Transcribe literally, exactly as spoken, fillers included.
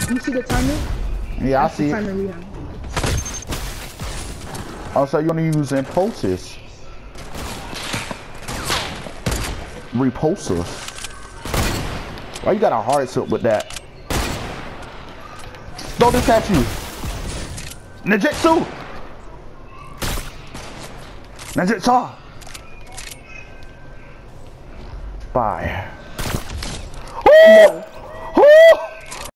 You see the timer? Yeah, That's I see the it. timer we have. Oh, so you're only using pulses. Repulsor. Why you got a hard tilt with that? Throw this at you. Ninjutsu. Ninjutsu. Bye. Oh!